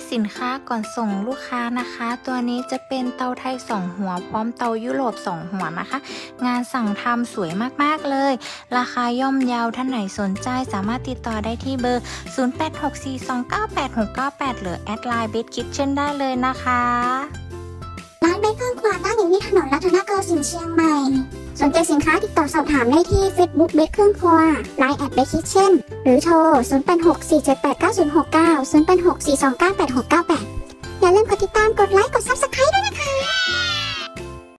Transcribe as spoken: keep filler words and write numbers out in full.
สินค้าก่อนส่งลูกค้านะคะ ตัวนี้จะเป็นเตาไทยสองหัวพร้อมเตายุโรปสองหัวนะคะ งานสั่งทำสวยมากๆเลยราคาย่อมเยาท่านไหนสนใจสามารถติดต่อได้ที่เบอร์ศูนย์ แปด หก สี่ สอง เก้า แปด หก เก้า แปดหรือแอดไลน์เบสคิทเช่นได้เลยนะคะร้านเบสเครื่องครัวตั้งอยู่ที่ถนนรัตนโกสินทร์เชียงใหม่สนใจสินค้าติดต่อสอบถามได้ที่ Facebook เบสเครื่องครัว ไลน์ แอดเบสคิทเช่นหรือโทร ศูนย์ แปด หก สี่ เจ็ด แปด เก้า ศูนย์ หก เก้า ศูนย์ แปด หก สี่ สอง เก้า แปด หก เก้า แปด อย่าลืมกดติดตามกดไลค์กด ซับสไครบ์ ด้วยนะคะ